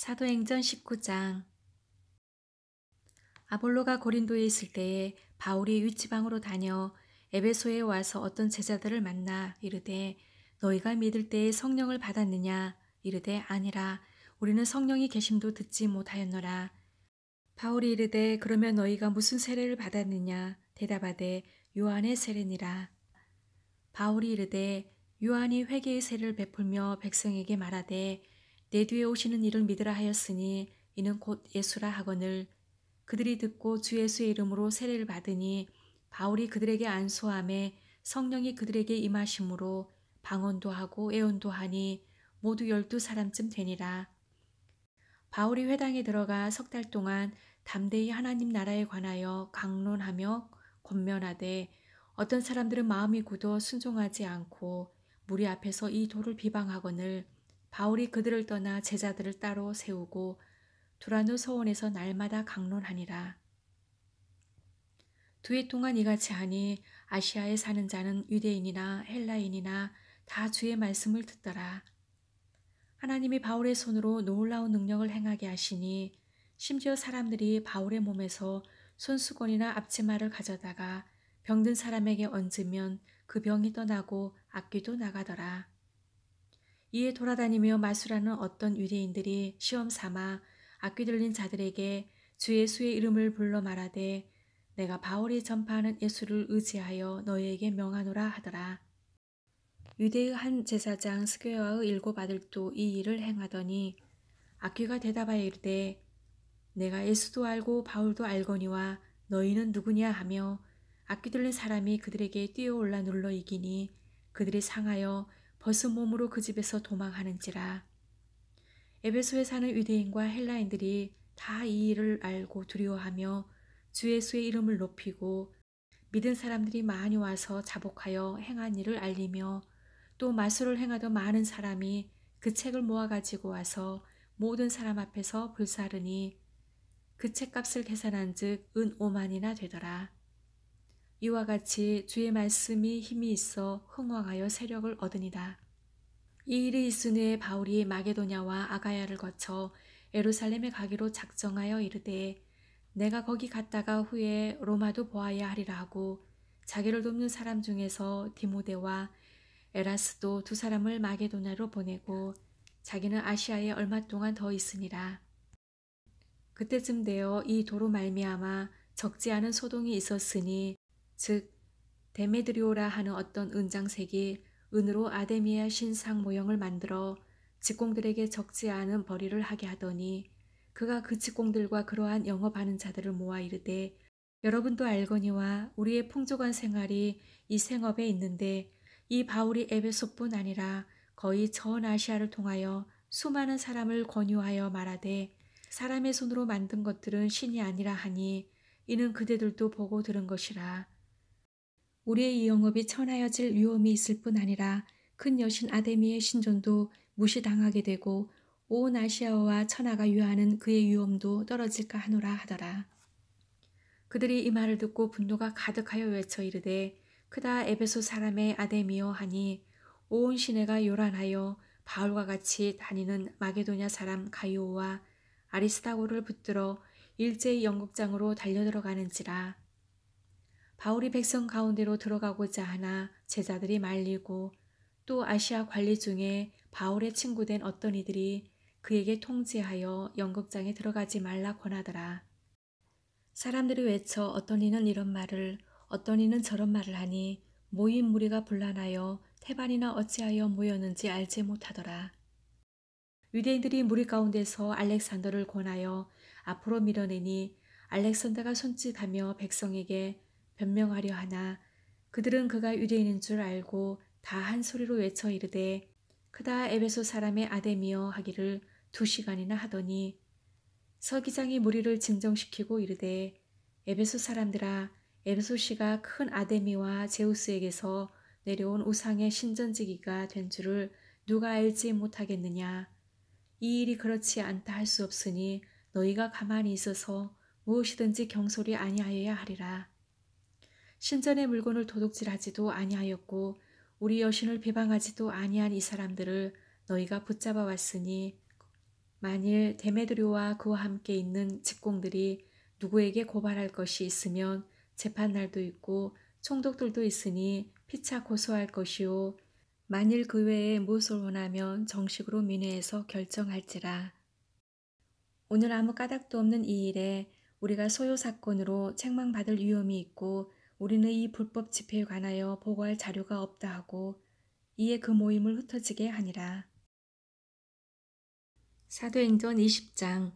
사도행전 19장. 아볼로가 고린도에 있을 때에 바울이 윗지방으로 다녀 에베소에 와서 어떤 제자들을 만나 이르되 너희가 믿을 때에 성령을 받았느냐? 이르되 아니라 우리는 성령이 계심도 듣지 못하였노라. 바울이 이르되 그러면 너희가 무슨 세례를 받았느냐? 대답하되 요한의 세례니라. 바울이 이르되 요한이 회개의 세례를 베풀며 백성에게 말하되 내 뒤에 오시는 이를 믿으라 하였으니 이는 곧 예수라 하거늘. 그들이 듣고 주 예수의 이름으로 세례를 받으니 바울이 그들에게 안수함에 성령이 그들에게 임하심으로 방언도 하고 애언도 하니 모두 12사람쯤 되니라. 바울이 회당에 들어가 석 달 동안 담대히 하나님 나라에 관하여 강론하며 권면하되 어떤 사람들은 마음이 굳어 순종하지 않고 무리 앞에서 이 도를 비방하거늘. 바울이 그들을 떠나 제자들을 따로 세우고 두라노 서원에서 날마다 강론하니라. 2해 동안 이같이 하니 아시아에 사는 자는 유대인이나 헬라인이나 다 주의 말씀을 듣더라. 하나님이 바울의 손으로 놀라운 능력을 행하게 하시니 심지어 사람들이 바울의 몸에서 손수건이나 앞치마를 가져다가 병든 사람에게 얹으면 그 병이 떠나고 악귀도 나가더라. 이에 돌아다니며 마술하는 어떤 유대인들이 시험 삼아 악귀 들린 자들에게 주 예수의 이름을 불러 말하되 내가 바울이 전파하는 예수를 의지하여 너희에게 명하노라 하더라. 유대의 한 제사장 스게와의 7 아들도 이 일을 행하더니 악귀가 대답하여 이르되 내가 예수도 알고 바울도 알거니와 너희는 누구냐 하며 악귀 들린 사람이 그들에게 뛰어올라 눌러 이기니 그들이 상하여 벗은 몸으로 그 집에서 도망하는지라. 에베소에 사는 유대인과 헬라인들이 다 이 일을 알고 두려워하며 주 예수의 이름을 높이고 믿은 사람들이 많이 와서 자복하여 행한 일을 알리며 또 마술을 행하던 많은 사람이 그 책을 모아 가지고 와서 모든 사람 앞에서 불사르니 그 책값을 계산한 즉 은 5만이나 되더라. 이와 같이 주의 말씀이 힘이 있어 흥왕하여 세력을 얻으니라. 이 일이 있은 후에 바울이 마게도냐와 아가야를 거쳐 예루살렘에 가기로 작정하여 이르되 내가 거기 갔다가 후에 로마도 보아야 하리라 하고 자기를 돕는 사람 중에서 디모데와 에라스도 2 사람을 마게도냐로 보내고 자기는 아시아에 얼마 동안 더 있으니라. 그때쯤 되어 이 도로 말미암아 적지 않은 소동이 있었으니 즉 데메드리오라 하는 어떤 은장색이 은으로 아데미아 신상 모형을 만들어 직공들에게 적지 않은 벌이를 하게 하더니 그가 그 직공들과 그러한 영업하는 자들을 모아 이르되 여러분도 알거니와 우리의 풍족한 생활이 이 생업에 있는데 이 바울이 에베소뿐 아니라 거의 전 아시아를 통하여 수많은 사람을 권유하여 말하되 사람의 손으로 만든 것들은 신이 아니라 하니 이는 그대들도 보고 들은 것이라. 우리의 이 영업이 천하여질 위험이 있을 뿐 아니라 큰 여신 아데미의 신전도 무시당하게 되고 온 아시아와 천하가 유하는 그의 위엄도 떨어질까 하노라 하더라. 그들이 이 말을 듣고 분노가 가득하여 외쳐 이르되 크다 에베소 사람의 아데미오 하니 온 시내가 요란하여 바울과 같이 다니는 마게도냐 사람 가이오와 아리스다고를 붙들어 일제히 영국장으로 달려들어가는지라. 바울이 백성 가운데로 들어가고자 하나 제자들이 말리고 또 아시아 관리 중에 바울의 친구된 어떤 이들이 그에게 통지하여 영국장에 들어가지 말라 권하더라. 사람들이 외쳐 어떤 이는 이런 말을 어떤 이는 저런 말을 하니 모인 무리가 분란하여 태반이나 어찌하여 모였는지 알지 못하더라. 유대인들이 무리 가운데서 알렉산더를 권하여 앞으로 밀어내니 알렉산더가 손짓하며 백성에게 변명하려 하나 그들은 그가 유대인인 줄 알고 다 한 소리로 외쳐 이르되 크다 에베소 사람의 아데미어 하기를 2시간이나 하더니 서기장이 무리를 진정시키고 이르되 에베소 사람들아 에베소시가 큰 아데미와 제우스에게서 내려온 우상의 신전지기가 된 줄을 누가 알지 못하겠느냐. 이 일이 그렇지 않다 할 수 없으니 너희가 가만히 있어서 무엇이든지 경솔이 아니하여야 하리라. 신전의 물건을 도둑질하지도 아니하였고 우리 여신을 비방하지도 아니한 이 사람들을 너희가 붙잡아 왔으니 만일 데메드료와 그와 함께 있는 직공들이 누구에게 고발할 것이 있으면 재판날도 있고 총독들도 있으니 피차 고소할 것이요 만일 그 외에 무엇을 원하면 정식으로 민회에서 결정할지라. 오늘 아무 까닭도 없는 이 일에 우리가 소요 사건으로 책망받을 위험이 있고 우리는 이 불법 집회에 관하여 보고할 자료가 없다 하고 이에 그 모임을 흩어지게 하니라. 사도행전 20장.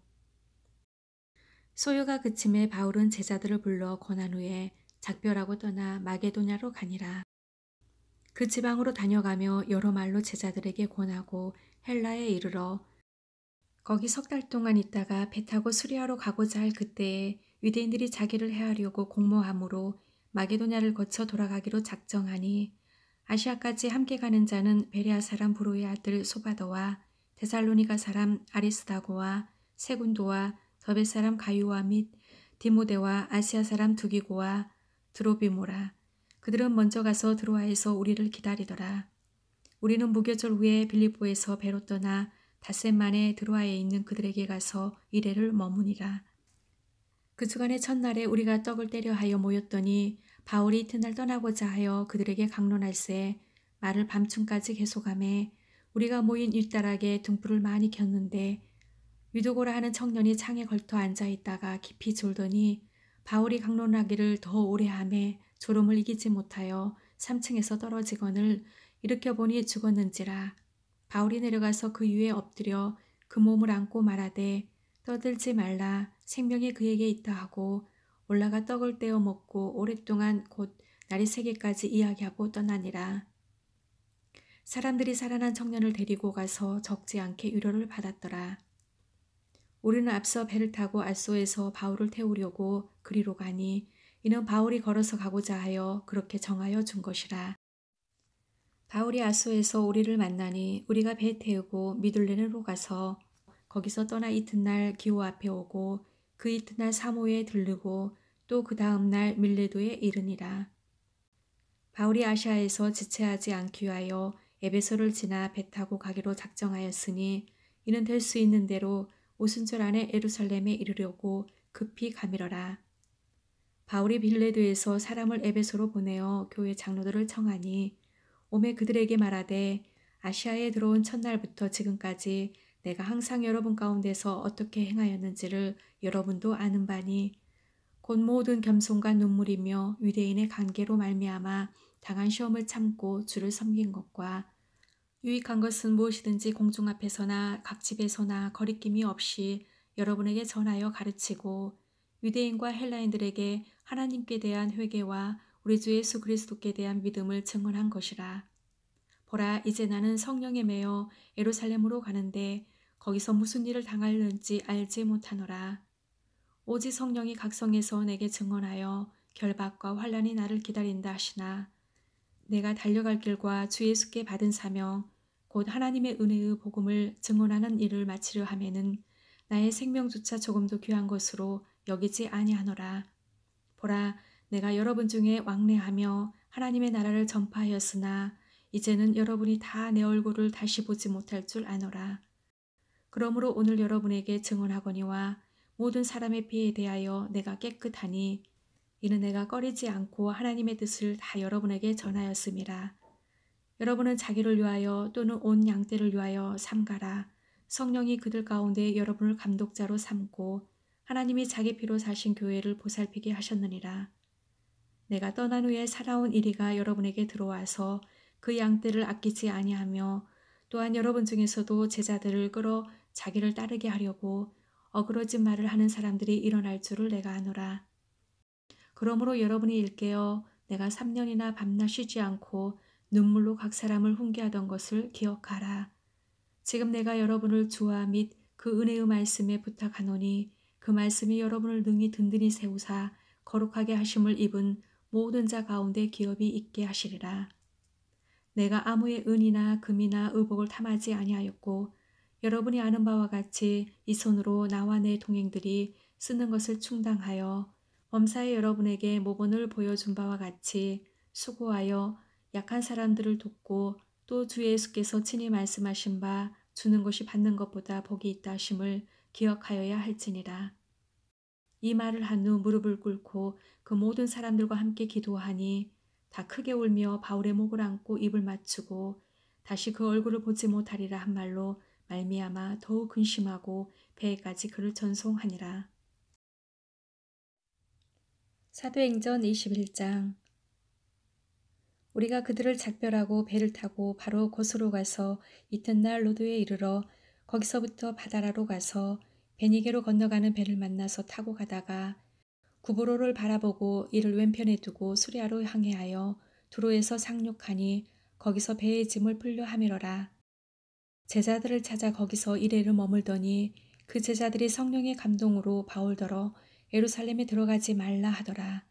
소요가 그침에 바울은 제자들을 불러 권한 후에 작별하고 떠나 마게도냐로 가니라. 그 지방으로 다녀가며 여러 말로 제자들에게 권하고 헬라에 이르러 거기 석 달 동안 있다가 배 타고 수리아로 가고자 할 그때에 유대인들이 자기를 해하려고 공모함으로 마게도냐를 거쳐 돌아가기로 작정하니 아시아까지 함께 가는 자는 베레아 사람 브로의 아들 소바더와 데살로니가 사람 아리스다고와 세군도와 더베 사람 가유와 및 디모데와 아시아 사람 두기고와 드로비모라. 그들은 먼저 가서 드로아에서 우리를 기다리더라. 우리는 무교절 후에 빌립보에서 배로 떠나 닷새 만에 드로아에 있는 그들에게 가서 이래를 머무니라. 그 주간의 첫날에 우리가 떡을 떼려 하여 모였더니 바울이 이튿날 떠나고자 하여 그들에게 강론할새 말을 밤중까지 계속하매 우리가 모인 일다락에 등불을 많이 켰는데 유두고라 하는 청년이 창에 걸터 앉아있다가 깊이 졸더니 바울이 강론하기를 더 오래 하매 졸음을 이기지 못하여 3층에서 떨어지거늘 일으켜보니 죽었는지라. 바울이 내려가서 그 위에 엎드려 그 몸을 안고 말하되 떠들지 말라 생명이 그에게 있다 하고 올라가 떡을 떼어 먹고 오랫동안 곧 날이 새기까지 이야기하고 떠나니라. 사람들이 살아난 청년을 데리고 가서 적지 않게 위로를 받았더라. 우리는 앞서 배를 타고 알소에서 바울을 태우려고 그리로 가니 이는 바울이 걸어서 가고자 하여 그렇게 정하여 준 것이라. 바울이 아소에서 우리를 만나니 우리가 배 태우고 미둘레로 가서 거기서 떠나 이튿날 기호 앞에 오고 그 이튿날 사모에 들르고 또 그 다음 날 밀레도에 이르니라. 바울이 아시아에서 지체하지 않기 위하여 에베소를 지나 배 타고 가기로 작정하였으니 이는 될 수 있는 대로 오순절 안에 예루살렘에 이르려고 급히 가미러라. 바울이 빌레도에서 사람을 에베소로 보내어 교회 장로들을 청하니 오매 그들에게 말하되 아시아에 들어온 첫날부터 지금까지 내가 항상 여러분 가운데서 어떻게 행하였는지를 여러분도 아는 바니 곧 모든 겸손과 눈물이며 유대인의 관계로 말미암아 당한 시험을 참고 주를 섬긴 것과 유익한 것은 무엇이든지 공중 앞에서나 각 집에서나 거리낌이 없이 여러분에게 전하여 가르치고 유대인과 헬라인들에게 하나님께 대한 회개와 우리 주 예수 그리스도께 대한 믿음을 증언한 것이라. 보라 이제 나는 성령에 매여 예루살렘으로 가는데 거기서 무슨 일을 당할는지 알지 못하노라. 오직 성령이 각성에서 내게 증언하여 결박과 환난이 나를 기다린다 하시나 내가 달려갈 길과 주 예수께 받은 사명 곧 하나님의 은혜의 복음을 증언하는 일을 마치려 하면은 나의 생명조차 조금도 귀한 것으로 여기지 아니하노라. 보라 내가 여러분 중에 왕래하며 하나님의 나라를 전파하였으나 이제는 여러분이 다 내 얼굴을 다시 보지 못할 줄 아노라. 그러므로 오늘 여러분에게 증언하거니와 모든 사람의 피에 대하여 내가 깨끗하니 이는 내가 꺼리지 않고 하나님의 뜻을 다 여러분에게 전하였음이라. 여러분은 자기를 위하여 또는 온 양떼를 위하여 삼가라. 성령이 그들 가운데 여러분을 감독자로 삼고 하나님이 자기 피로 사신 교회를 보살피게 하셨느니라. 내가 떠난 후에 살아온 이리가 여러분에게 들어와서 그 양떼를 아끼지 아니하며 또한 여러분 중에서도 제자들을 끌어 자기를 따르게 하려고 어그러진 말을 하는 사람들이 일어날 줄을 내가 아노라. 그러므로 여러분이 일깨어 내가 3년이나 밤낮 쉬지 않고 눈물로 각 사람을 훈계하던 것을 기억하라. 지금 내가 여러분을 주와 및 그 은혜의 말씀에 부탁하노니 그 말씀이 여러분을 능히 든든히 세우사 거룩하게 하심을 입은 모든 자 가운데 기업이 있게 하시리라. 내가 아무의 은이나 금이나 의복을 탐하지 아니하였고 여러분이 아는 바와 같이 이 손으로 나와 내 동행들이 쓰는 것을 충당하여 범사에 여러분에게 모본을 보여준 바와 같이 수고하여 약한 사람들을 돕고 또 주 예수께서 친히 말씀하신 바 주는 것이 받는 것보다 복이 있다 하심을 기억하여야 할지니라. 이 말을 한 후 무릎을 꿇고 그 모든 사람들과 함께 기도하니 다 크게 울며 바울의 목을 안고 입을 맞추고 다시 그 얼굴을 보지 못하리라 한 말로 말미암아 더욱 근심하고 배에까지 그를 전송하니라. 사도행전 21장. 우리가 그들을 작별하고 배를 타고 바로 곳으로 가서 이튿날 로도에 이르러 거기서부터 바다라로 가서 베니게로 건너가는 배를 만나서 타고 가다가 구브로를 바라보고 이를 왼편에 두고 수리아로 항해하여 두로에서 상륙하니 거기서 배의 짐을 풀려 하미러라. 제자들을 찾아 거기서 이래를 머물더니 그 제자들이 성령의 감동으로 바울더러 예루살렘에 들어가지 말라 하더라.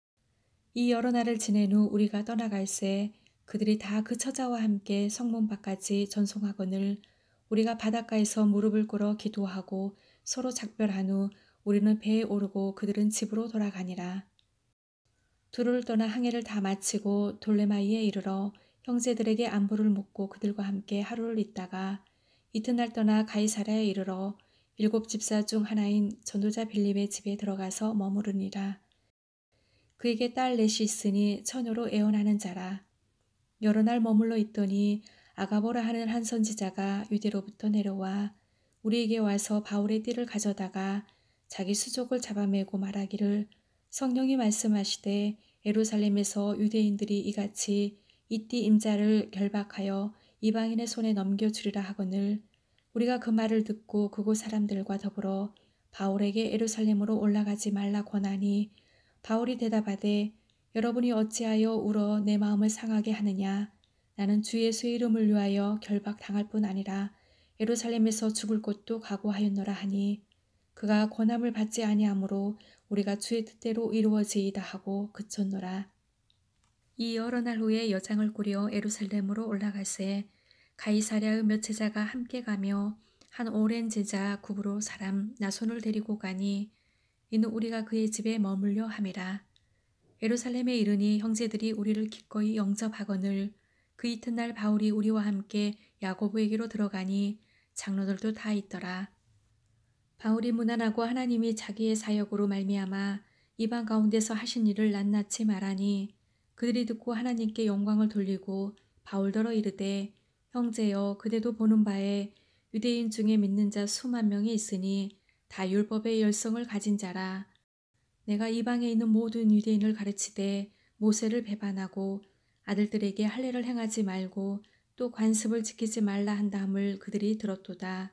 이 여러 날을 지낸 후 우리가 떠나갈새 그들이 다 그 처자와 함께 성문 밖까지 전송하거늘 우리가 바닷가에서 무릎을 꿇어 기도하고 서로 작별한 후 우리는 배에 오르고 그들은 집으로 돌아가니라. 두로를 떠나 항해를 다 마치고 돌레마이에 이르러 형제들에게 안부를 묻고 그들과 함께 하루를 있다가 이튿날 떠나 가이사랴에 이르러 7 집사 중 하나인 전도자 빌립의 집에 들어가서 머무르니라. 그에게 딸 넷이 있으니 처녀로 애원하는 자라. 여러 날 머물러 있더니 아가보라 하는 한 선지자가 유대로부터 내려와 우리에게 와서 바울의 띠를 가져다가 자기 수족을 잡아매고 말하기를 성령이 말씀하시되 예루살렘에서 유대인들이 이같이 이 띠 임자를 결박하여 이방인의 손에 넘겨주리라 하거늘 우리가 그 말을 듣고 그곳 사람들과 더불어 바울에게 예루살렘으로 올라가지 말라 권하니 바울이 대답하되 여러분이 어찌하여 울어 내 마음을 상하게 하느냐. 나는 주 예수의 이름을 위하여 결박당할 뿐 아니라 예루살렘에서 죽을 곳도 각오하였노라 하니 그가 권함을 받지 아니하므로 우리가 주의 뜻대로 이루어지이다 하고 그쳤노라. 이 여러 날 후에 여장을 꾸려 예루살렘으로 올라갈새 가이사랴의 몇 제자가 함께 가며 한 오랜 제자 구브로 사람 나손을 데리고 가니 이는 우리가 그의 집에 머물려 함이라. 예루살렘에 이르니 형제들이 우리를 기꺼이 영접하거늘 그 이튿날 바울이 우리와 함께 야고보에게로 들어가니 장로들도 다 있더라. 바울이 무난하고 하나님이 자기의 사역으로 말미암아 이방 가운데서 하신 일을 낱낱이 말하니 그들이 듣고 하나님께 영광을 돌리고 바울더러 이르되 형제여 그대도 보는 바에 유대인 중에 믿는 자 수만 명이 있으니 다 율법의 열성을 가진 자라. 내가 이방에 있는 모든 유대인을 가르치되 모세를 배반하고 아들들에게 할례를 행하지 말고 또 관습을 지키지 말라 한다함을 그들이 들었도다.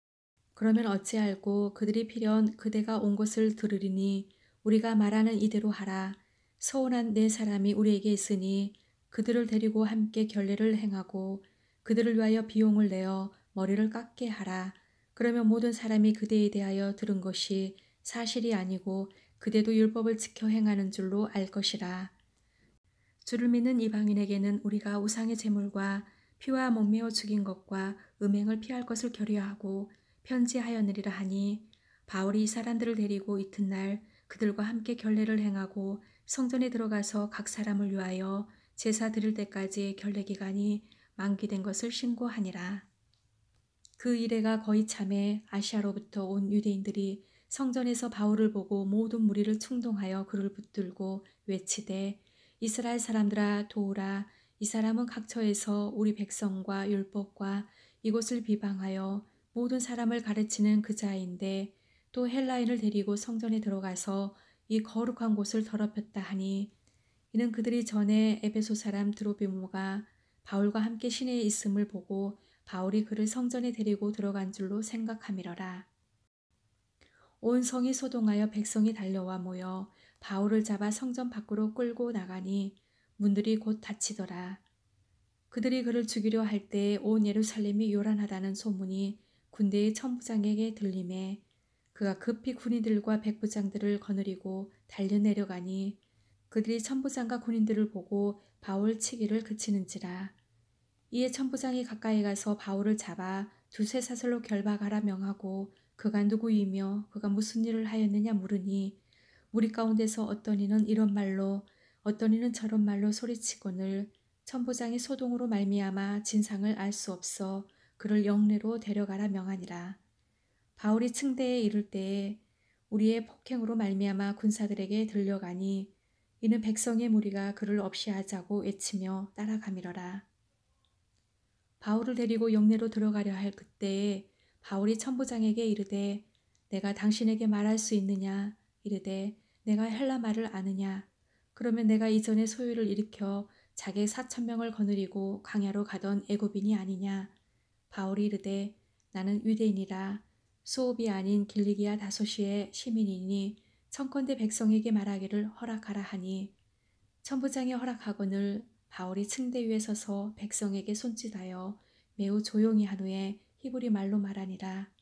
그러면 어찌할꼬 그들이 필연 그대가 온 것을 들으리니 우리가 말하는 이대로 하라. 서운한 네 사람이 우리에게 있으니 그들을 데리고 함께 결례를 행하고 그들을 위하여 비용을 내어 머리를 깎게 하라. 그러면 모든 사람이 그대에 대하여 들은 것이 사실이 아니고 그대도 율법을 지켜 행하는 줄로 알 것이라. 주를 믿는 이방인에게는 우리가 우상의 제물과 피와 목매어 죽인 것과 음행을 피할 것을 결의하고 편지하였느리라 하니 바울이 이 사람들을 데리고 이튿날 그들과 함께 결례를 행하고 성전에 들어가서 각 사람을 위하여 제사 드릴 때까지 결례 기간이 만기된 것을 신고하니라. 그 이래가 거의 참에 아시아로부터 온 유대인들이 성전에서 바울을 보고 모든 무리를 충동하여 그를 붙들고 외치되 이스라엘 사람들아 도우라. 이 사람은 각처에서 우리 백성과 율법과 이곳을 비방하여 모든 사람을 가르치는 그 자인데 또 헬라인을 데리고 성전에 들어가서 이 거룩한 곳을 더럽혔다 하니 이는 그들이 전에 에베소 사람 드로비모가 바울과 함께 시내에 있음을 보고 바울이 그를 성전에 데리고 들어간 줄로 생각함이러라. 온 성이 소동하여 백성이 달려와 모여 바울을 잡아 성전 밖으로 끌고 나가니 문들이 곧 닫히더라. 그들이 그를 죽이려 할 때 온 예루살렘이 요란하다는 소문이 군대의 천부장에게 들림에 그가 급히 군인들과 백부장들을 거느리고 달려내려가니 그들이 천부장과 군인들을 보고 바울 치기를 그치는지라. 이에 천부장이 가까이 가서 바울을 잡아 두세 사슬로 결박하라 명하고 그가 누구이며 그가 무슨 일을 하였느냐 물으니 무리 가운데서 어떤 이는 이런 말로 어떤 이는 저런 말로 소리치거늘 천부장이 소동으로 말미암아 진상을 알 수 없어 그를 영내로 데려가라 명하니라. 바울이 층대에 이를 때에 우리의 폭행으로 말미암아 군사들에게 들려가니 이는 백성의 무리가 그를 없이하자고 외치며 따라가미러라. 바울을 데리고 영내로 들어가려 할 그때에 바울이 천부장에게 이르되 내가 당신에게 말할 수 있느냐 이르되 내가 헬라 말을 아느냐 그러면 내가 이전에 소유를 일으켜 자객 4,000명을 거느리고 광야로 가던 애굽인이 아니냐. 바울이 이르되 나는 유대인이라 수옵이 아닌 길리기아 다소시의 시민이니 청컨대 백성에게 말하기를 허락하라 하니 천부장이 허락하거늘 바울이 층대 위에 서서 백성에게 손짓하여 매우 조용히 한 후에 히브리 말로 말하니라.